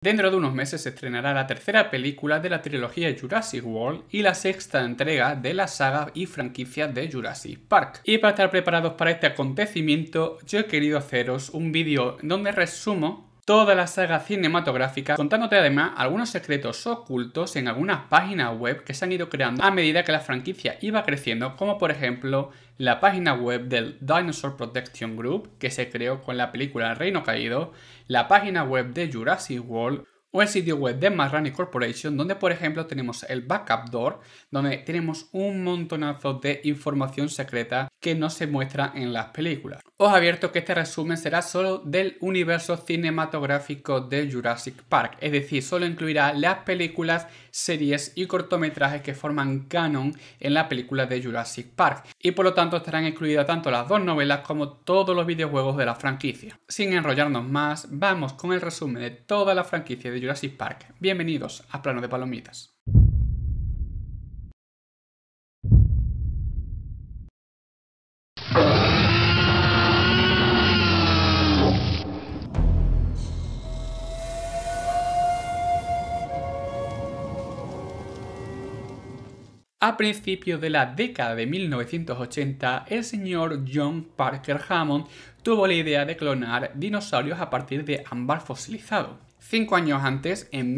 Dentro de unos meses se estrenará la tercera película de la trilogía Jurassic World y la sexta entrega de la saga y franquicia de Jurassic Park. Y para estar preparados para este acontecimiento, yo he querido haceros un vídeo donde resumo toda la saga cinematográfica, contándote además algunos secretos ocultos en algunas páginas web que se han ido creando a medida que la franquicia iba creciendo, como por ejemplo la página web del Dinosaur Protection Group, que se creó con la película El Reino Caído, la página web de Jurassic World, o el sitio web de Matt Rani Corporation, donde por ejemplo tenemos el Backup Door, donde tenemos un montonazo de información secreta que no se muestra en las películas. Os advierto que este resumen será solo del universo cinematográfico de Jurassic Park, es decir, solo incluirá las películas, series y cortometrajes que forman canon en la película de Jurassic Park, y por lo tanto estarán incluidas tanto las dos novelas como todos los videojuegos de la franquicia. Sin enrollarnos más, vamos con el resumen de toda la franquicia de Jurassic Park. Bienvenidos a Plano de Palomitas. A principios de la década de 1980, el señor John Parker Hammond tuvo la idea de clonar dinosaurios a partir de ámbar fosilizado. 5 años antes, en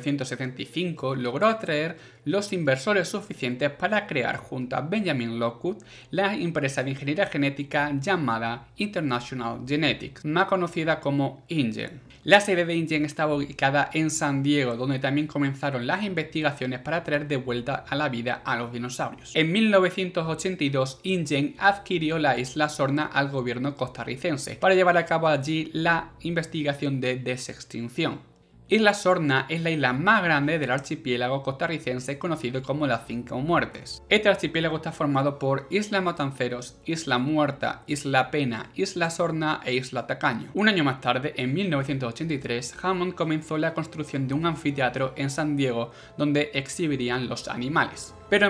1975, logró atraer los inversores suficientes para crear junto a Benjamin Lockwood la empresa de ingeniería genética llamada International Genetics, más conocida como InGen. La sede de InGen estaba ubicada en San Diego, donde también comenzaron las investigaciones para traer de vuelta a la vida a los dinosaurios. En 1982, InGen adquirió la isla Sorna al gobierno costarricense para llevar a cabo allí la investigación de desextinción. Isla Sorna es la isla más grande del archipiélago costarricense conocido como las 5 Muertes. Este archipiélago está formado por Isla Matanceros, Isla Muerta, Isla Pena, Isla Sorna e Isla Tacaño. Un año más tarde, en 1983, Hammond comenzó la construcción de un anfiteatro en San Diego donde exhibirían los animales. Pero en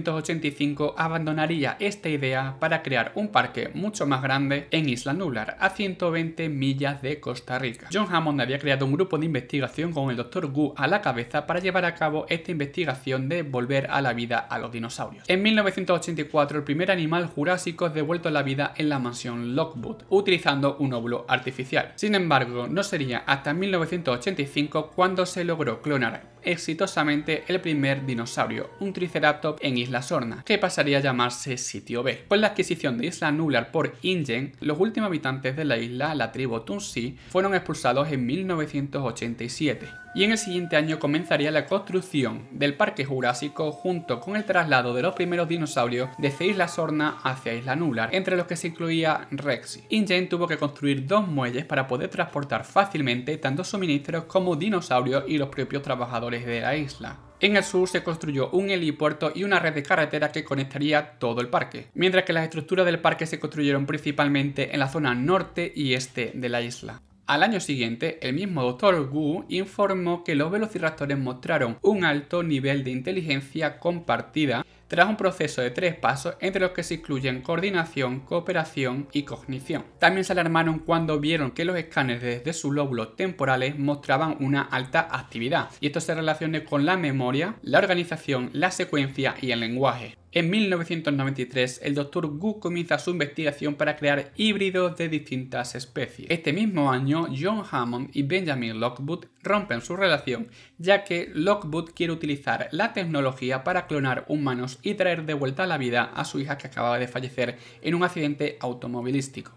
1985 abandonaría esta idea para crear un parque mucho más grande en Isla Nublar, a 120 millas de Costa Rica. John Hammond había creado un grupo de investigación con el Dr. Wu a la cabeza para llevar a cabo esta investigación de volver a la vida a los dinosaurios. En 1984, el primer animal jurásico es devuelto a la vida en la mansión Lockwood, utilizando un óvulo artificial. Sin embargo, no sería hasta 1985 cuando se logró clonar exitosamente el primer dinosaurio, un Triceratops en Isla Sorna, que pasaría a llamarse Sitio B. Con la adquisición de Isla Nublar por InGen, los últimos habitantes de la isla, la tribu Tunsi, fueron expulsados en 1987. Y en el siguiente año comenzaría la construcción del Parque Jurásico junto con el traslado de los primeros dinosaurios desde Isla Sorna hacia Isla Nublar, entre los que se incluía Rexy. InGen tuvo que construir 2 muelles para poder transportar fácilmente tanto suministros como dinosaurios y los propios trabajadores de la isla. En el sur se construyó un helipuerto y una red de carretera que conectaría todo el parque, mientras que las estructuras del parque se construyeron principalmente en la zona norte y este de la isla. Al año siguiente, el mismo Dr. Wu informó que los velociraptores mostraron un alto nivel de inteligencia compartida tras un proceso de 3 pasos entre los que se incluyen coordinación, cooperación y cognición. También se alarmaron cuando vieron que los escáneres desde sus lóbulos temporales mostraban una alta actividad, y esto se relaciona con la memoria, la organización, la secuencia y el lenguaje. En 1993, el Dr. Wu comienza su investigación para crear híbridos de distintas especies. Este mismo año, John Hammond y Benjamin Lockwood rompen su relación, ya que Lockwood quiere utilizar la tecnología para clonar humanos y traer de vuelta a la vida a su hija que acababa de fallecer en un accidente automovilístico.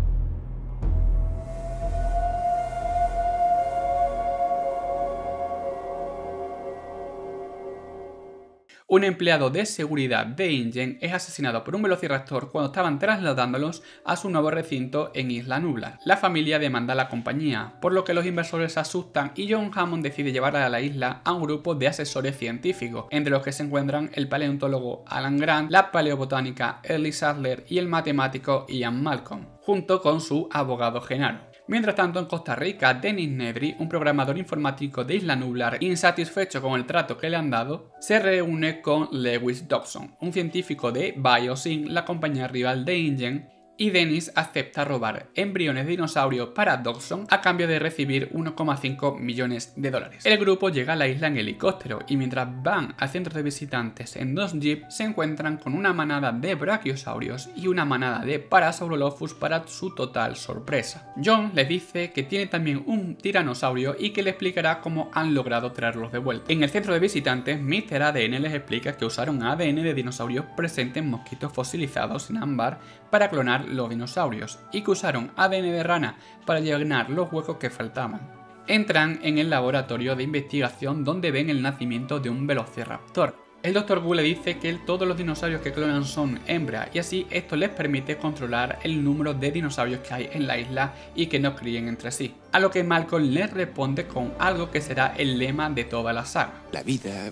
Un empleado de seguridad de InGen es asesinado por un velociraptor cuando estaban trasladándolos a su nuevo recinto en Isla Nublar. La familia demanda a la compañía, por lo que los inversores se asustan y John Hammond decide llevar a la isla a un grupo de asesores científicos, entre los que se encuentran el paleontólogo Alan Grant, la paleobotánica Ellie Sattler y el matemático Ian Malcolm, junto con su abogado Genaro. Mientras tanto, en Costa Rica, Dennis Nedry, un programador informático de Isla Nublar, insatisfecho con el trato que le han dado, se reúne con Lewis Dobson, un científico de BioSync, la compañía rival de InGen, y Dennis acepta robar embriones de dinosaurios para Dodgson a cambio de recibir 1,5 millones de dólares. El grupo llega a la isla en helicóptero y mientras van al centro de visitantes en 2 jeeps se encuentran con una manada de brachiosaurios y una manada de Parasaurolophus para su total sorpresa. John les dice que tiene también un tiranosaurio y que le explicará cómo han logrado traerlos de vuelta. En el centro de visitantes, Mr. ADN les explica que usaron ADN de dinosaurios presentes en mosquitos fosilizados en ámbar para clonar los dinosaurios y que usaron ADN de rana para llenar los huecos que faltaban. Entran en el laboratorio de investigación donde ven el nacimiento de un velociraptor. El Dr. Wu le dice que todos los dinosaurios que clonan son hembras y así esto les permite controlar el número de dinosaurios que hay en la isla y que no críen entre sí. A lo que Malcolm les responde con algo que será el lema de toda la saga. La vida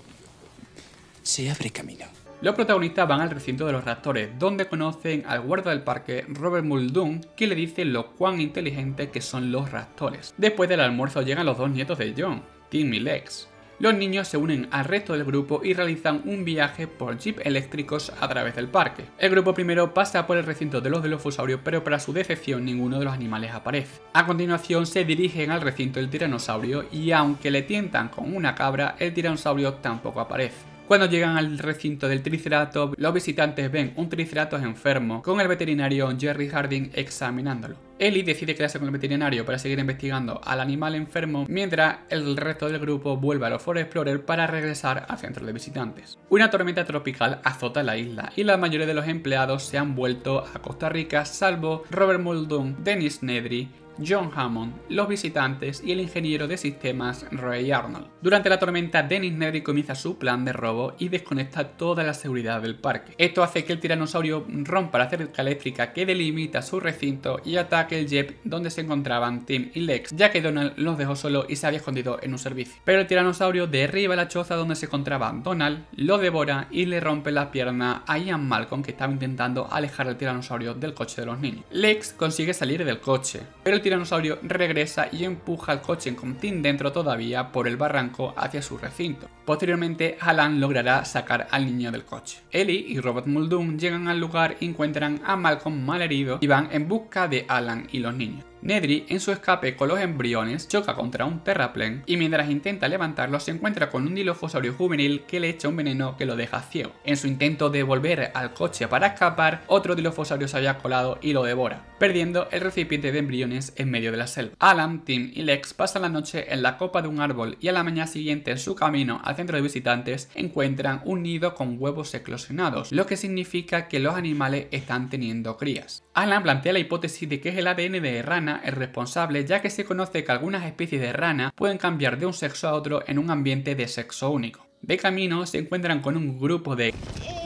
se abre camino. Los protagonistas van al recinto de los raptores, donde conocen al guarda del parque Robert Muldoon, que le dice lo cuán inteligentes que son los raptores. Después del almuerzo llegan los dos nietos de John, Tim y Lex. Los niños se unen al resto del grupo y realizan un viaje por jeep eléctricos a través del parque. El grupo primero pasa por el recinto de los Dilophosaurios, pero para su decepción ninguno de los animales aparece. A continuación se dirigen al recinto del tiranosaurio y aunque le tientan con una cabra, el tiranosaurio tampoco aparece. Cuando llegan al recinto del Triceratops, los visitantes ven un Triceratops enfermo, con el veterinario Jerry Harding examinándolo. Ellie decide quedarse con el veterinario para seguir investigando al animal enfermo, mientras el resto del grupo vuelve a los Forest Explorers para regresar al centro de visitantes. Una tormenta tropical azota la isla y la mayoría de los empleados se han vuelto a Costa Rica, salvo Robert Muldoon, Dennis Nedry, John Hammond, los visitantes y el ingeniero de sistemas Ray Arnold. Durante la tormenta, Dennis Nedry comienza su plan de robo y desconecta toda la seguridad del parque. Esto hace que el tiranosaurio rompa la cerca eléctrica que delimita su recinto y ataque el jet donde se encontraban Tim y Lex, ya que Donald los dejó solo y se había escondido en un servicio. Pero el tiranosaurio derriba la choza donde se encontraba Donald, lo devora y le rompe la pierna a Ian Malcolm, que estaba intentando alejar al tiranosaurio del coche de los niños. Lex consigue salir del coche, pero el tiranosaurio regresa y empuja al coche con Tim dentro todavía por el barranco hacia su recinto. Posteriormente, Alan logrará sacar al niño del coche. Ellie y Robert Muldoon llegan al lugar y encuentran a Malcolm malherido y van en busca de Alan y los niños. Nedry, en su escape con los embriones, choca contra un terraplén y mientras intenta levantarlo se encuentra con un Dilophosaurio juvenil que le echa un veneno que lo deja ciego. En su intento de volver al coche para escapar, otro Dilophosaurio se había colado y lo devora, perdiendo el recipiente de embriones en medio de la selva. Alan, Tim y Lex pasan la noche en la copa de un árbol y a la mañana siguiente en su camino al centro de visitantes encuentran un nido con huevos eclosionados, lo que significa que los animales están teniendo crías. Alan plantea la hipótesis de que es el ADN de rana el responsable, ya que se conoce que algunas especies de rana pueden cambiar de un sexo a otro en un ambiente de sexo único. De camino se encuentran con un grupo de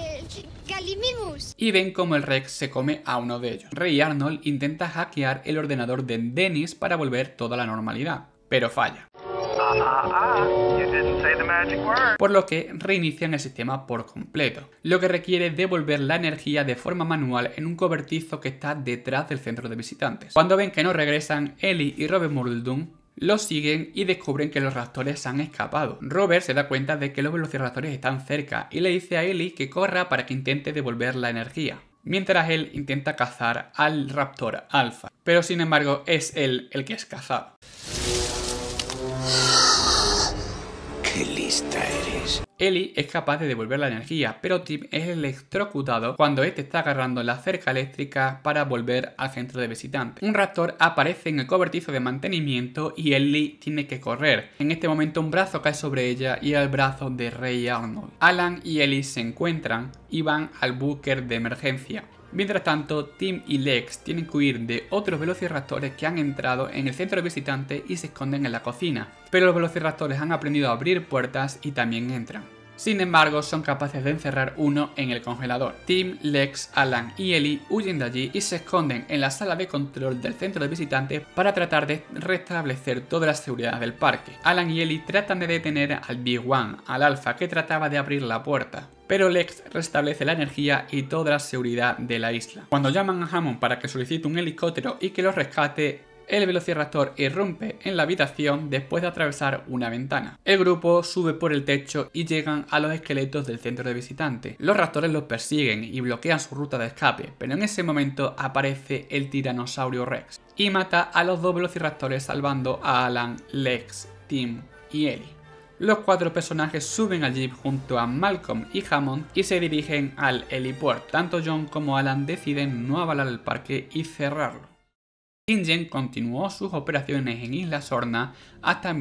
y ven como el Rex se come a uno de ellos. Ray Arnold intenta hackear el ordenador de Dennis para volver toda la normalidad, pero falla. Por lo que reinician el sistema por completo, lo que requiere devolver la energía de forma manual en un cobertizo que está detrás del centro de visitantes. Cuando ven que no regresan, Ellie y Robert Muldoon los siguen y descubren que los raptores han escapado. Robert se da cuenta de que los velociraptores están cerca y le dice a Ellie que corra para que intente devolver la energía, mientras él intenta cazar al raptor alfa, pero sin embargo es él el que es cazado. ¡Qué lista eres! Ellie es capaz de devolver la energía, pero Tim es electrocutado cuando este está agarrando la cerca eléctrica para volver al centro de visitantes. Un raptor aparece en el cobertizo de mantenimiento y Ellie tiene que correr. En este momento un brazo cae sobre ella y el brazo de Ray Arnold. Alan y Ellie se encuentran y van al búnker de emergencia. Mientras tanto, Tim y Lex tienen que huir de otros velociraptores que han entrado en el centro de visitantes y se esconden en la cocina, pero los velociraptores han aprendido a abrir puertas y también entran. Sin embargo, son capaces de encerrar uno en el congelador. Tim, Lex, Alan y Ellie huyen de allí y se esconden en la sala de control del centro de visitantes para tratar de restablecer toda la seguridad del parque. Alan y Ellie tratan de detener al Big One, al Alfa, que trataba de abrir la puerta, pero Lex restablece la energía y toda la seguridad de la isla. Cuando llaman a Hammond para que solicite un helicóptero y que los rescate, el velociraptor irrumpe en la habitación después de atravesar una ventana. El grupo sube por el techo y llegan a los esqueletos del centro de visitantes. Los raptores los persiguen y bloquean su ruta de escape, pero en ese momento aparece el tiranosaurio Rex y mata a los dos velociraptores, salvando a Alan, Lex, Tim y Ellie. Los 4 personajes suben al jeep junto a Malcolm y Hammond y se dirigen al heliport. Tanto John como Alan deciden no avalar el parque y cerrarlo. InGen continuó sus operaciones en Isla Sorna hasta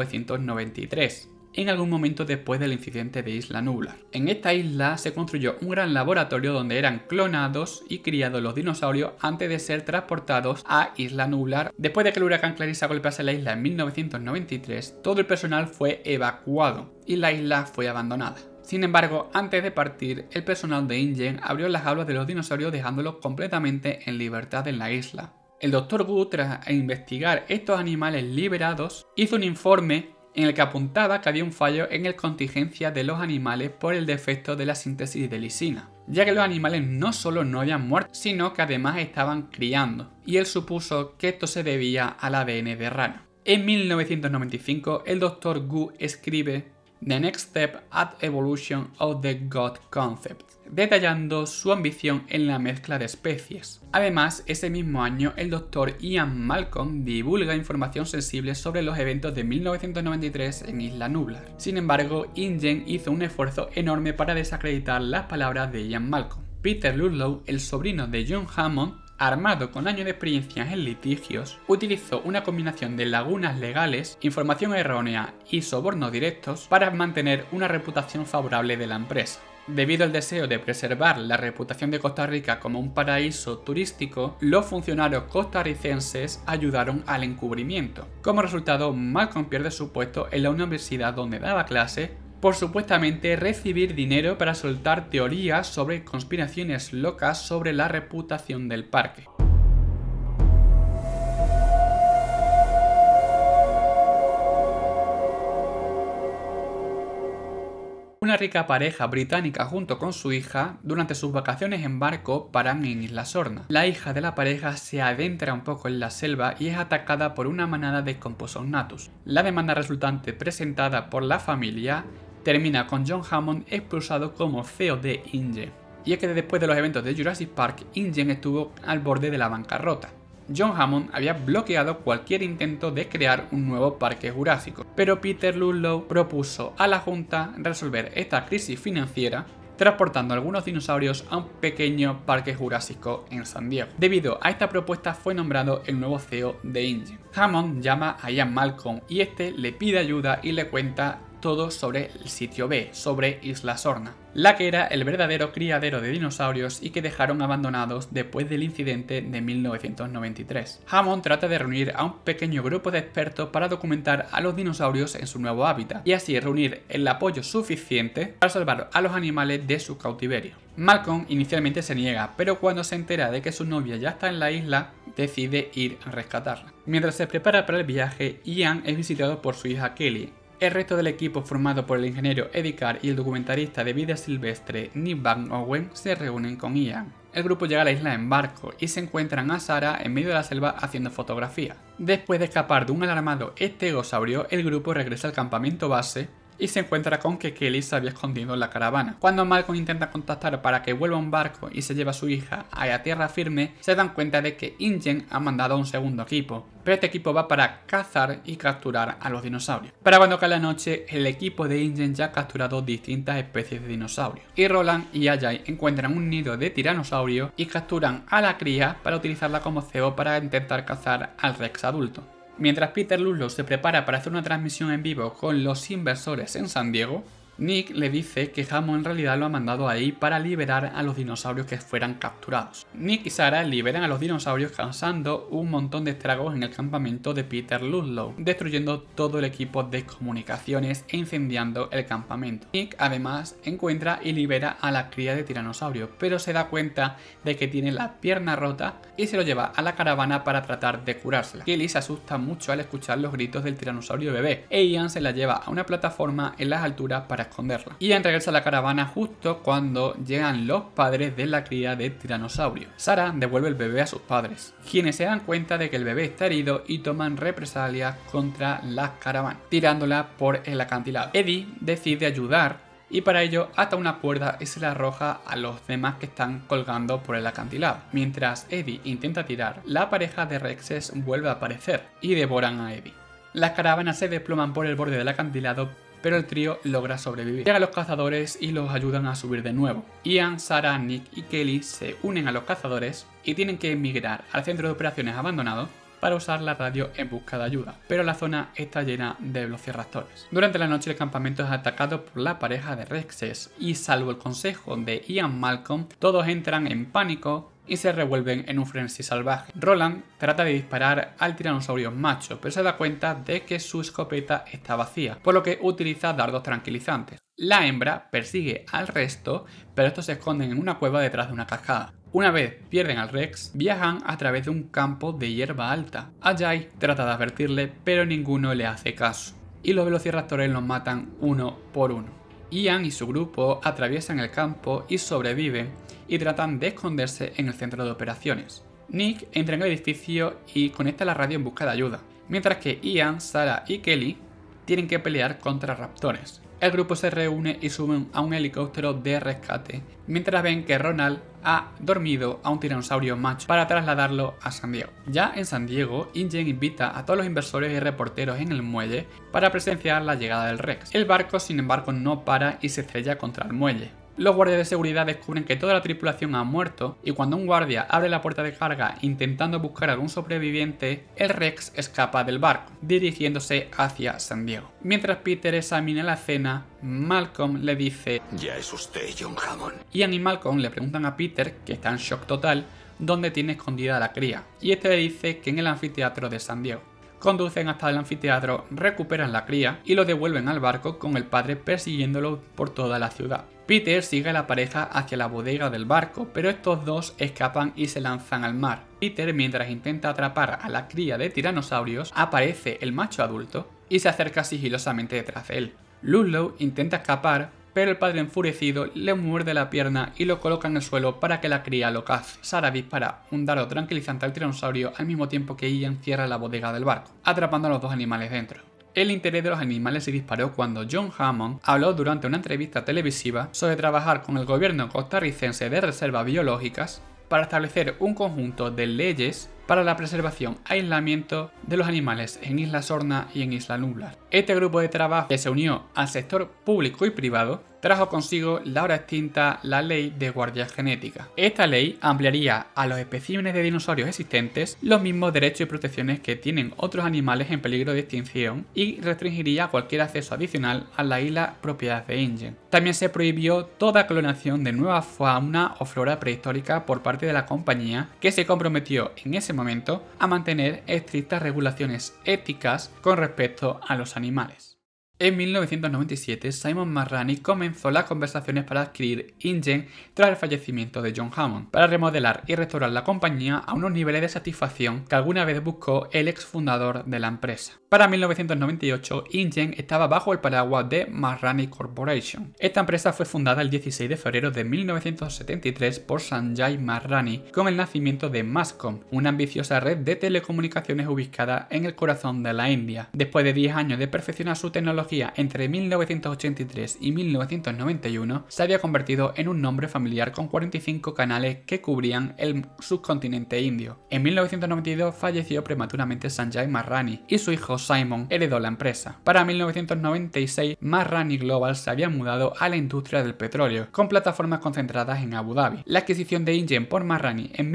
1993, en algún momento después del incidente de Isla Nublar. En esta isla se construyó un gran laboratorio donde eran clonados y criados los dinosaurios antes de ser transportados a Isla Nublar. Después de que el huracán Clarissa golpease la isla en 1993, todo el personal fue evacuado y la isla fue abandonada. Sin embargo, antes de partir, el personal de InGen abrió las jaulas de los dinosaurios dejándolos completamente en libertad en la isla. El Dr. Wu, tras investigar estos animales liberados, hizo un informe en el que apuntaba que había un fallo en la contingencia de los animales por el defecto de la síntesis de lisina, ya que los animales no solo no habían muerto, sino que además estaban criando, y él supuso que esto se debía al ADN de rana. En 1995, el Dr. Wu escribe The Next Step at Evolution of the God Concept, detallando su ambición en la mezcla de especies. Además, ese mismo año, el Dr. Ian Malcolm divulga información sensible sobre los eventos de 1993 en Isla Nublar. Sin embargo, InGen hizo un esfuerzo enorme para desacreditar las palabras de Ian Malcolm. Peter Ludlow, el sobrino de John Hammond, armado con años de experiencia en litigios, utilizó una combinación de lagunas legales, información errónea y sobornos directos para mantener una reputación favorable de la empresa. Debido al deseo de preservar la reputación de Costa Rica como un paraíso turístico, los funcionarios costarricenses ayudaron al encubrimiento. Como resultado, Malcolm pierde su puesto en la universidad donde daba clase por supuestamente recibir dinero para soltar teorías sobre conspiraciones locas sobre la reputación del parque. Una rica pareja británica junto con su hija, durante sus vacaciones en barco, paran en Isla Sorna. La hija de la pareja se adentra un poco en la selva y es atacada por una manada de Compsognathus. La demanda resultante presentada por la familia termina con John Hammond expulsado como CEO de InGen. Y es que después de los eventos de Jurassic Park, InGen estuvo al borde de la bancarrota. John Hammond había bloqueado cualquier intento de crear un nuevo parque jurásico, pero Peter Ludlow propuso a la junta resolver esta crisis financiera transportando algunos dinosaurios a un pequeño parque jurásico en San Diego. Debido a esta propuesta fue nombrado el nuevo CEO de InGen. Hammond llama a Ian Malcolm y este le pide ayuda y le cuenta todo sobre el sitio B, sobre Isla Sorna, la que era el verdadero criadero de dinosaurios y que dejaron abandonados después del incidente de 1993. Hammond trata de reunir a un pequeño grupo de expertos para documentar a los dinosaurios en su nuevo hábitat y así reunir el apoyo suficiente para salvar a los animales de su cautiverio. Malcolm inicialmente se niega, pero cuando se entera de que su novia ya está en la isla, decide ir a rescatarla. Mientras se prepara para el viaje, Ian es visitado por su hija Kelly. El resto del equipo, formado por el ingeniero Eddie Carr y el documentalista de vida silvestre Nick Van Owen, se reúnen con Ian. El grupo llega a la isla en barco y se encuentran a Sarah en medio de la selva haciendo fotografía. Después de escapar de un alarmado estegosaurio, el grupo regresa al campamento base y se encuentra con que Kelly se había escondido en la caravana. Cuando Malcolm intenta contactar para que vuelva a un barco y se lleva a su hija a tierra firme, se dan cuenta de que InGen ha mandado a un segundo equipo, pero este equipo va para cazar y capturar a los dinosaurios. Para cuando cae la noche, el equipo de InGen ya ha capturado distintas especies de dinosaurios, y Roland y Ajay encuentran un nido de tiranosaurio y capturan a la cría para utilizarla como cebo para intentar cazar al Rex adulto. Mientras Peter Ludlow se prepara para hacer una transmisión en vivo con los inversores en San Diego, Nick le dice que Hammond en realidad lo ha mandado ahí para liberar a los dinosaurios que fueran capturados. Nick y Sarah liberan a los dinosaurios causando un montón de estragos en el campamento de Peter Ludlow, destruyendo todo el equipo de comunicaciones e incendiando el campamento. Nick además encuentra y libera a la cría de tiranosaurio, pero se da cuenta de que tiene la pierna rota y se lo lleva a la caravana para tratar de curársela. Kelly se asusta mucho al escuchar los gritos del tiranosaurio bebé e Ian se la lleva a una plataforma en las alturas para esconderla. Ian regresa a la caravana justo cuando llegan los padres de la cría de tiranosaurio. Sarah devuelve el bebé a sus padres, quienes se dan cuenta de que el bebé está herido y toman represalias contra la caravana, tirándola por el acantilado. Eddie decide ayudar y para ello ata una cuerda y se la arroja a los demás que están colgando por el acantilado. Mientras Eddie intenta tirar, la pareja de Rexes vuelve a aparecer y devoran a Eddie. Las caravanas se desploman por el borde del acantilado, pero el trío logra sobrevivir. Llegan los cazadores y los ayudan a subir de nuevo. Ian, Sarah, Nick y Kelly se unen a los cazadores y tienen que emigrar al centro de operaciones abandonado para usar la radio en busca de ayuda, pero la zona está llena de velociraptores. Durante la noche el campamento es atacado por la pareja de Rexes y salvo el consejo de Ian Malcolm, todos entran en pánico y se revuelven en un frenesí salvaje. Roland trata de disparar al tiranosaurio macho, pero se da cuenta de que su escopeta está vacía, por lo que utiliza dardos tranquilizantes. La hembra persigue al resto, pero estos se esconden en una cueva detrás de una cascada. Una vez pierden al Rex, viajan a través de un campo de hierba alta. Ajay trata de advertirle, pero ninguno le hace caso, y los velociraptores los matan uno por uno. Ian y su grupo atraviesan el campo y sobreviven y tratan de esconderse en el centro de operaciones. Nick entra en el edificio y conecta la radio en busca de ayuda, mientras que Ian, Sarah y Kelly tienen que pelear contra raptores. El grupo se reúne y suben a un helicóptero de rescate, mientras ven que Ronald ha dormido a un tiranosaurio macho para trasladarlo a San Diego. Ya en San Diego, InGen invita a todos los inversores y reporteros en el muelle para presenciar la llegada del Rex. El barco, sin embargo, no para y se estrella contra el muelle. Los guardias de seguridad descubren que toda la tripulación ha muerto y cuando un guardia abre la puerta de carga intentando buscar a algún sobreviviente, el Rex escapa del barco, dirigiéndose hacia San Diego. Mientras Peter examina la escena, Malcolm le dice: Ya es usted, John Hammond. Ian y Malcolm le preguntan a Peter, que está en shock total, dónde tiene escondida la cría, y este le dice que en el anfiteatro de San Diego. Conducen hasta el anfiteatro, recuperan la cría y lo devuelven al barco con el padre persiguiéndolo por toda la ciudad. Peter sigue a la pareja hacia la bodega del barco, pero estos dos escapan y se lanzan al mar. Peter, mientras intenta atrapar a la cría de tiranosaurios, aparece el macho adulto y se acerca sigilosamente detrás de él. Ludlow intenta escapar, pero el padre enfurecido le muerde la pierna y lo coloca en el suelo para que la cría lo cace. Sarah dispara un dardo tranquilizante al tiranosaurio al mismo tiempo que Ian cierra la bodega del barco, atrapando a los dos animales dentro. El interés de los animales se disparó cuando John Hammond habló durante una entrevista televisiva sobre trabajar con el gobierno costarricense de reservas biológicas para establecer un conjunto de leyes para la preservación e aislamiento de los animales en Isla Sorna y en Isla Nublar. Este grupo de trabajo, que se unió al sector público y privado, trajo consigo la ahora extinta la Ley de Guardia Genética. Esta ley ampliaría a los especímenes de dinosaurios existentes los mismos derechos y protecciones que tienen otros animales en peligro de extinción y restringiría cualquier acceso adicional a la isla propiedad de InGen. También se prohibió toda clonación de nueva fauna o flora prehistórica por parte de la compañía, que se comprometió en ese momento a mantener estrictas regulaciones éticas con respecto a los animales. En 1997, Simon Marrani comenzó las conversaciones para adquirir InGen tras el fallecimiento de John Hammond, para remodelar y restaurar la compañía a unos niveles de satisfacción que alguna vez buscó el exfundador de la empresa. Para 1998, InGen estaba bajo el paraguas de Marrani Corporation. Esta empresa fue fundada el 16 de febrero de 1973 por Sanjay Marrani con el nacimiento de Mascom, una ambiciosa red de telecomunicaciones ubicada en el corazón de la India. Después de 10 años de perfeccionar su tecnología entre 1983 y 1991, se había convertido en un nombre familiar con 45 canales que cubrían el subcontinente indio. En 1992 falleció prematuramente Sanjay Marrani y su hijo Simon heredó la empresa. Para 1996, Marrani Global se había mudado a la industria del petróleo, con plataformas concentradas en Abu Dhabi. La adquisición de InGen por Marrani en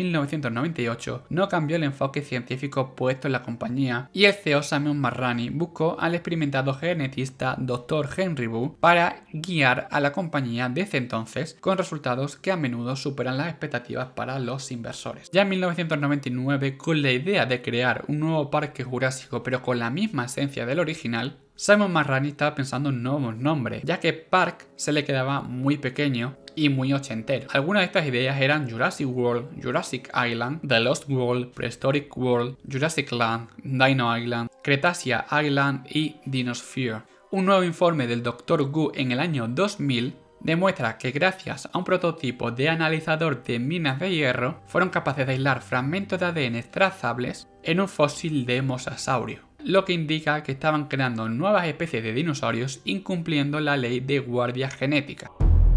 1998 no cambió el enfoque científico puesto en la compañía y el CEO Simon Marrani buscó al experimentado genetista Dr. Henry Wu para guiar a la compañía desde entonces, con resultados que a menudo superan las expectativas para los inversores. Ya en 1999, con la idea de crear un nuevo parque jurásico pero con la misma esencia del original, Simon Marrani estaba pensando en nuevos nombres, ya que Park se le quedaba muy pequeño y muy ochentero. Algunas de estas ideas eran Jurassic World, Jurassic Island, The Lost World, Prehistoric World, Jurassic Land, Dino Island, Cretaceous Island y Dinosphere. Un nuevo informe del Dr. Gu en el año 2000 demuestra que gracias a un prototipo de analizador de minas de hierro fueron capaces de aislar fragmentos de ADN trazables en un fósil de mosasaurio, lo que indica que estaban creando nuevas especies de dinosaurios incumpliendo la ley de guardia genética.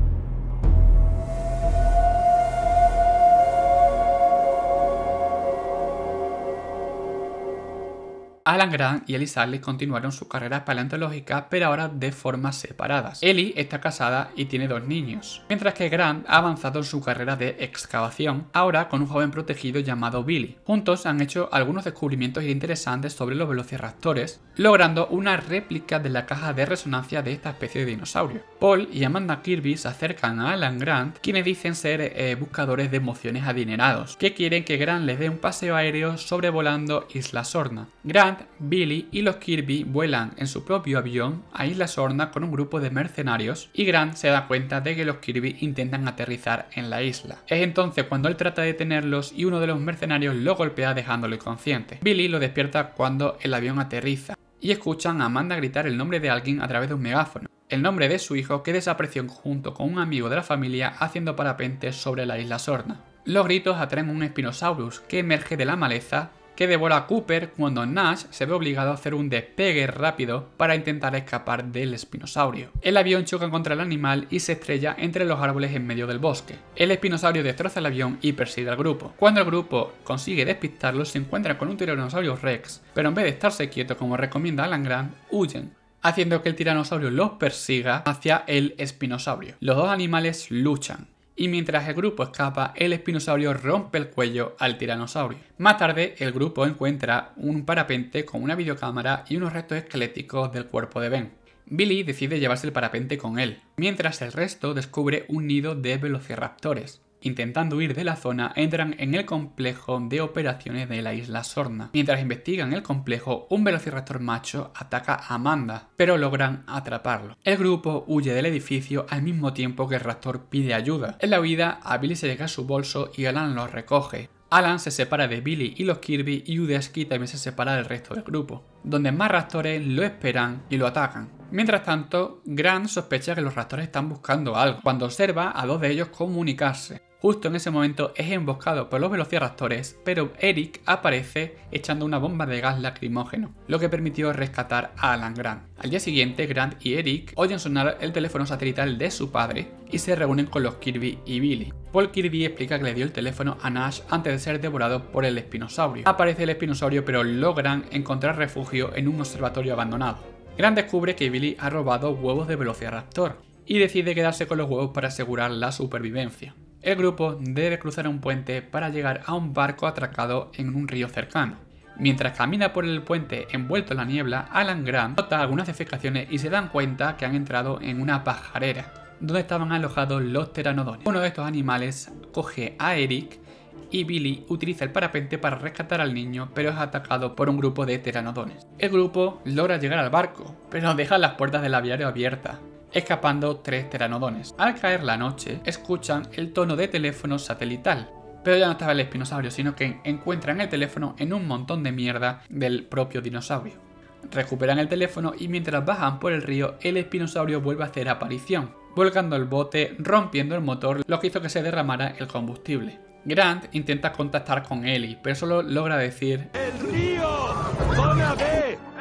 Alan Grant y Ellie Sattler continuaron sus carreras paleontológicas, pero ahora de formas separadas. Ellie está casada y tiene 2 niños, mientras que Grant ha avanzado en su carrera de excavación, ahora con un joven protegido llamado Billy. Juntos han hecho algunos descubrimientos interesantes sobre los velociraptores, logrando una réplica de la caja de resonancia de esta especie de dinosaurio. Paul y Amanda Kirby se acercan a Alan Grant, quienes dicen ser buscadores de emociones adinerados, que quieren que Grant les dé un paseo aéreo sobrevolando Isla Sorna. Grant, Billy y los Kirby vuelan en su propio avión a Isla Sorna con un grupo de mercenarios y Grant se da cuenta de que los Kirby intentan aterrizar en la isla. Es entonces cuando él trata de detenerlos y uno de los mercenarios lo golpea dejándolo inconsciente. Billy lo despierta cuando el avión aterriza y escuchan a Amanda gritar el nombre de alguien a través de un megáfono, el nombre de su hijo que desapareció junto con un amigo de la familia haciendo parapente sobre la Isla Sorna. Los gritos atraen un Spinosaurus que emerge de la maleza, que devora a Cooper cuando Nash se ve obligado a hacer un despegue rápido para intentar escapar del espinosaurio. El avión choca contra el animal y se estrella entre los árboles en medio del bosque. El espinosaurio destroza el avión y persigue al grupo. Cuando el grupo consigue despistarlo, se encuentra con un tiranosaurio Rex, pero en vez de estarse quieto como recomienda Alan Grant, huyen, haciendo que el tiranosaurio los persiga hacia el espinosaurio. Los dos animales luchan, y mientras el grupo escapa, el espinosaurio rompe el cuello al tiranosaurio. Más tarde, el grupo encuentra un parapente con una videocámara y unos restos esqueléticos del cuerpo de Ben. Billy decide llevarse el parapente con él, mientras el resto descubre un nido de velociraptores. Intentando huir de la zona, entran en el complejo de operaciones de la Isla Sorna. Mientras investigan el complejo, un velociraptor macho ataca a Amanda, pero logran atraparlo. El grupo huye del edificio al mismo tiempo que el raptor pide ayuda. En la huida, a Billy se le cae su bolso y Alan lo recoge. Alan se separa de Billy y los Kirby y Udesky también se separa del resto del grupo, donde más raptores lo esperan y lo atacan. Mientras tanto, Grant sospecha que los raptores están buscando algo, cuando observa a 2 de ellos comunicarse. Justo en ese momento es emboscado por los velociraptores, pero Eric aparece echando una bomba de gas lacrimógeno, lo que permitió rescatar a Alan Grant. Al día siguiente, Grant y Eric oyen sonar el teléfono satelital de su padre y se reúnen con los Kirby y Billy. Paul Kirby explica que le dio el teléfono a Nash antes de ser devorado por el espinosaurio. Aparece el espinosaurio, pero logran encontrar refugio en un observatorio abandonado. Grant descubre que Billy ha robado huevos de velociraptor y decide quedarse con los huevos para asegurar la supervivencia. El grupo debe cruzar un puente para llegar a un barco atracado en un río cercano. Mientras camina por el puente envuelto en la niebla, Alan Grant nota algunas defecaciones y se dan cuenta que han entrado en una pajarera, donde estaban alojados los pteranodones. Uno de estos animales coge a Eric y Billy utiliza el parapente para rescatar al niño, pero es atacado por un grupo de pteranodones. El grupo logra llegar al barco, pero deja las puertas del aviario abiertas, escapando 3 pteranodones. Al caer la noche, escuchan el tono de teléfono satelital, pero ya no estaba el espinosaurio, sino que encuentran el teléfono en un montón de mierda del propio dinosaurio. Recuperan el teléfono y mientras bajan por el río, el espinosaurio vuelve a hacer aparición, volcando el bote, rompiendo el motor, lo que hizo que se derramara el combustible. Grant intenta contactar con Ellie, pero solo logra decir ¡El río! ¡Zona B!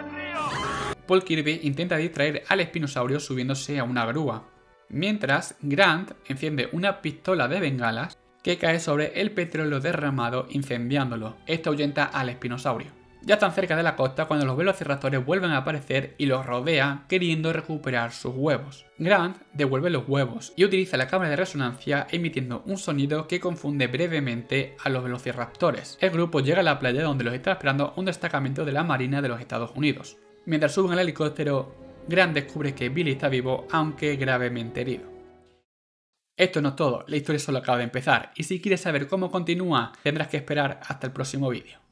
Paul Kirby intenta distraer al espinosaurio subiéndose a una grúa, mientras Grant enciende una pistola de bengalas que cae sobre el petróleo derramado incendiándolo. Esto ahuyenta al espinosaurio. Ya están cerca de la costa cuando los velociraptores vuelven a aparecer y los rodean queriendo recuperar sus huevos. Grant devuelve los huevos y utiliza la cámara de resonancia emitiendo un sonido que confunde brevemente a los velociraptores. El grupo llega a la playa donde los está esperando un destacamento de la Marina de los Estados Unidos. Mientras suben al helicóptero, Grant descubre que Billy está vivo, aunque gravemente herido. Esto no es todo, la historia solo acaba de empezar, y si quieres saber cómo continúa, tendrás que esperar hasta el próximo vídeo.